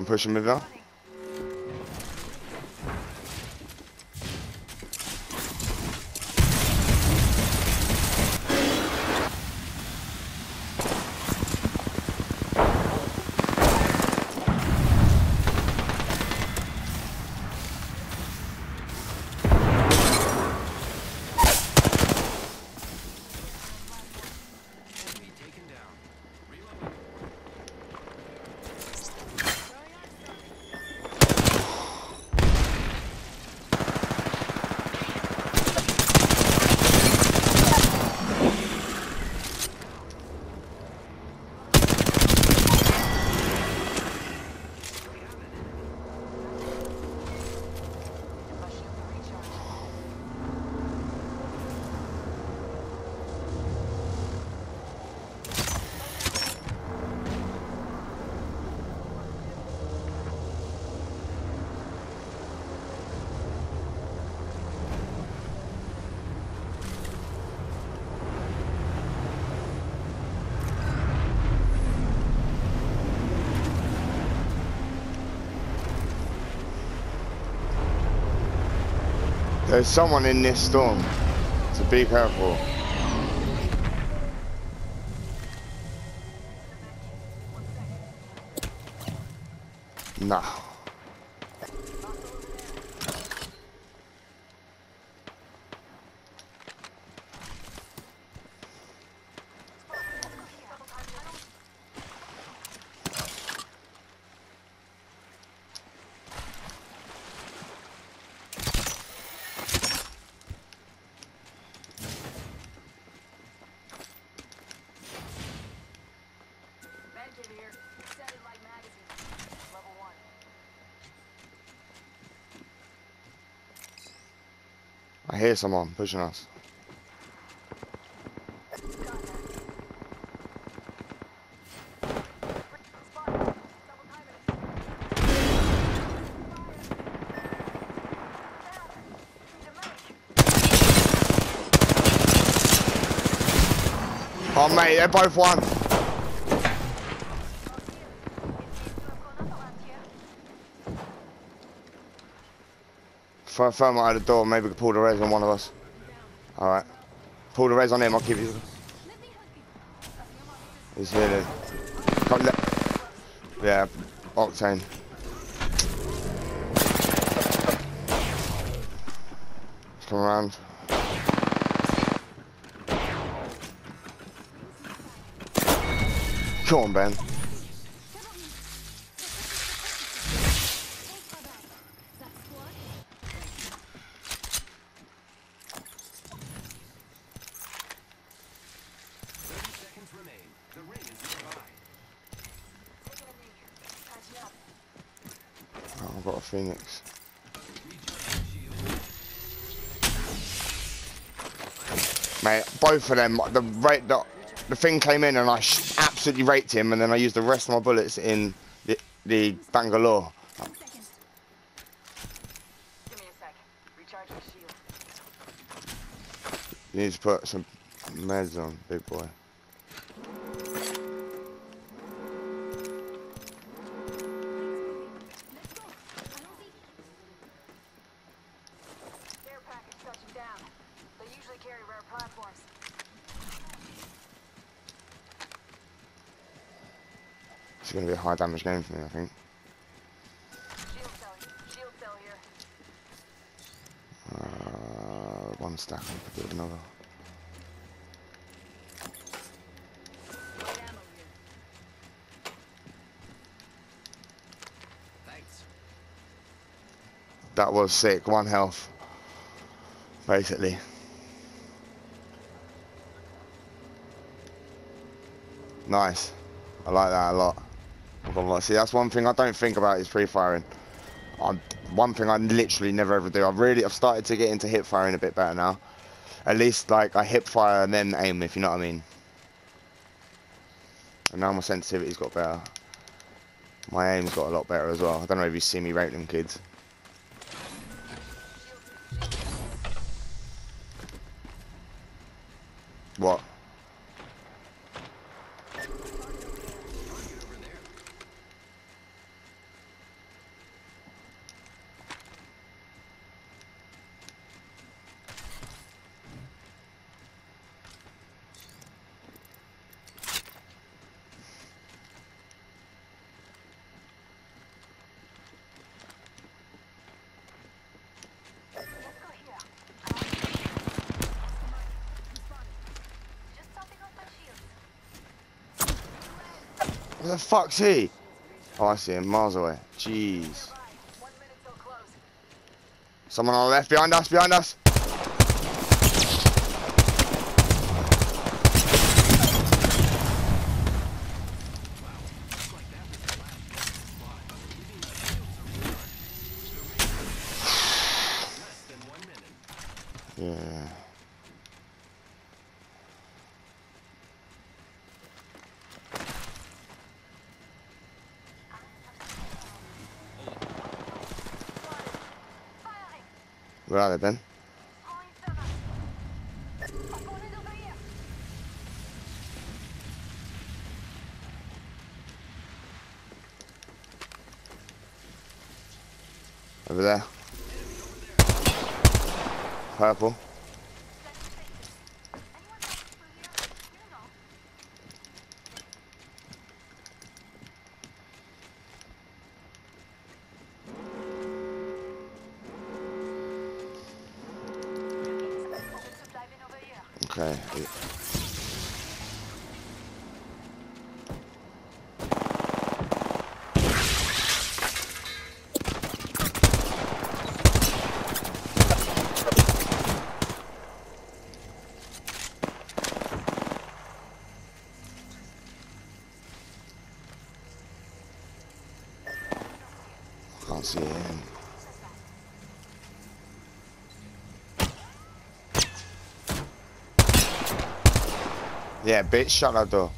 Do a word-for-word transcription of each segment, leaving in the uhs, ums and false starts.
pushing with her. There's someone in this storm, so be careful. Nah. I hear someone pushing us. Oh mate, they're both one. Throw a thermite out the door, maybe we can pull the res on one of us. Alright. Pull the res on him, I'll keep you. He's here then. Can't let... Yeah, Octane. Come around. Come on, Ben. Oh, I've got a Phoenix. Mate, both of them, the rate the, the thing came in and I sh absolutely raked him, and then I used the rest of my bullets in the, the Bangalore. You need to put some meds on, big boy. It's going to be a high damage game for me, I think. Shield cell, shield cell here. Uh, one stack, I could do another. Thanks. That was sick, one health, basically. Nice, I like that a lot. See, that's one thing I don't think about is pre-firing. I'm, one thing I literally never ever do. I've really, I've started to get into hip firing a bit better now. At least, like, I hip fire and then aim, if you know what I mean. And now my sensitivity's got better. My aim's got a lot better as well. I don't know if you see me rape them kids. What? Where the fuck's he? Oh, I see him miles away. Jeez. One minute till close. Someone on the left, behind us, behind us. Yeah. Firing. Where are they, Ben? Throwing thermite. Opponent over here. Over there. Purple. Anyone else through here? You know. Open supply bin over here. Okay. Can't see him. Yeah, bitch, shut that door.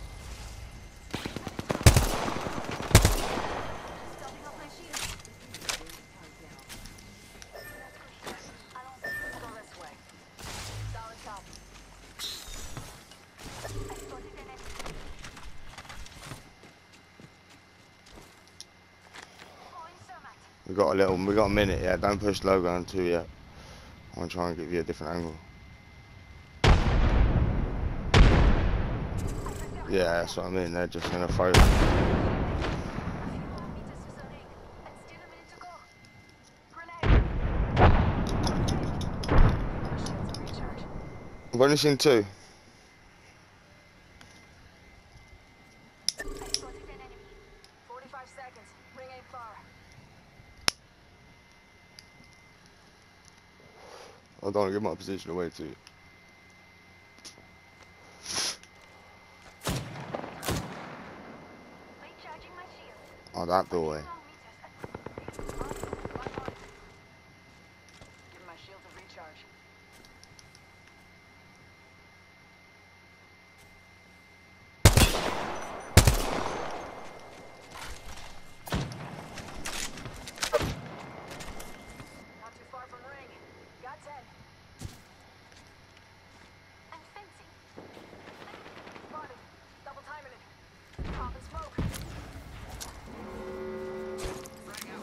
Stopping off my shield. I don't think we go this way. Solid copy. I spotted an enemy. Throwing thermite. We got a little, we got a minute. Yeah, don't push logo until yet. I'm gonna try and give you a different angle. Yeah, that's what I mean. They're just gonna throw. A few more meters to the ring. And still a minute to go. Grenade. My shields are recharged. I've only seen two. I spotted an enemy. Forty-five seconds. Ring ain't far. I don't want to give my position away to you. Recharging my shield. Oh, that doorway. Give my shield a recharge. Not too far from ring. Got ten. I'm fencing. Spotted. Double timing it. Pop and smoke. Frag out.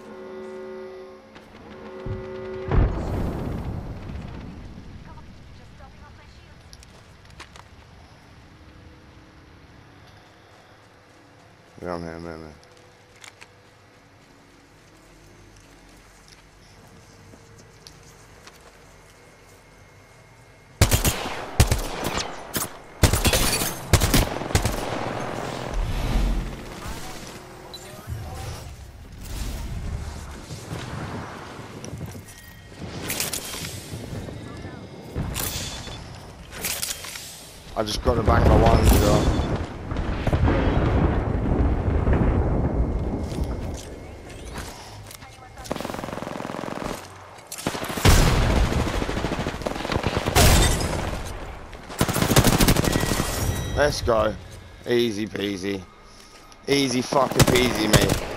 Come on, just dropping off my shields. Yeah, I'm here, man, man. I just got to bang my one shot. Let's go. Easy peasy. Easy fucking peasy, mate.